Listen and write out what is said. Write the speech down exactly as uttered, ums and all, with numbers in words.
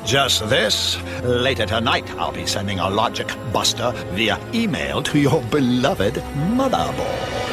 Just this. Later tonight, I'll be sending a logic buster via email to your beloved motherboard.